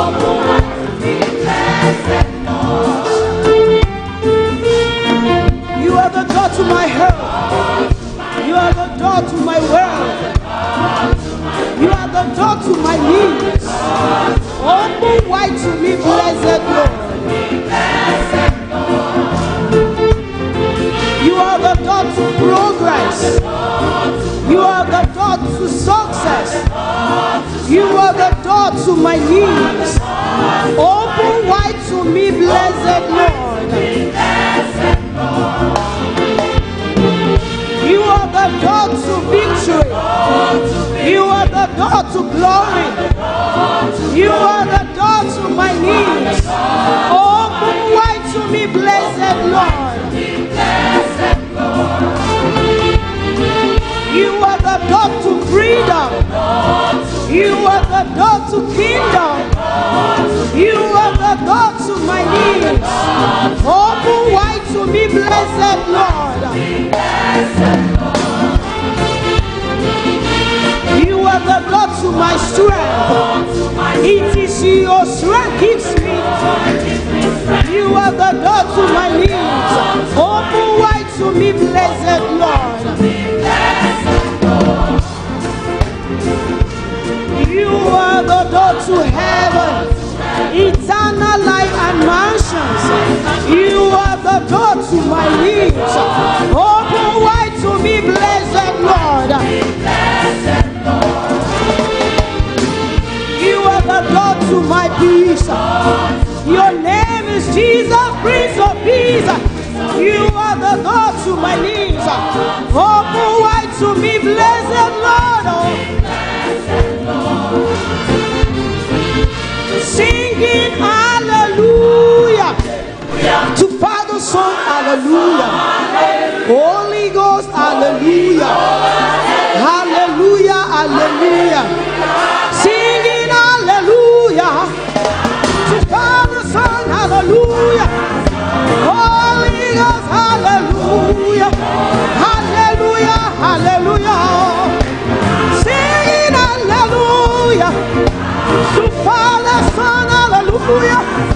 You are the door to my health. You are the door to my wealth. You are the door to my needs. Open wide to me, blessed Lord. You are the door to progress. You are the door to success. You are the door to my needs. Open wide to me, blessed Lord. You are the door to victory. You are the door to glory. You are the door to my needs. Open wide to me, blessed Lord. You are the door to freedom. You are the door to kingdom. You are the door to my needs. Open wide to me, blessed Lord. You are the door to my strength. It is your strength gives me. You are the door to my needs. Open wide to me, blessed Lord. You are the door to heaven, eternal life and mansions. You are the door to my needs. Open wide to me, blessed Lord. You are the door to my peace. Your name is Jesus, Prince of Peace. You are the door to my needs. Open wide to me, blessed Lord. Singing hallelujah to Father, Son, hallelujah. Holy Ghost, hallelujah. Hallelujah, hallelujah. Singing hallelujah to Father, Son, hallelujah. Holy Ghost, hallelujah. Hallelujah, hallelujah. Singing hallelujah to Father, Son, hallelujah.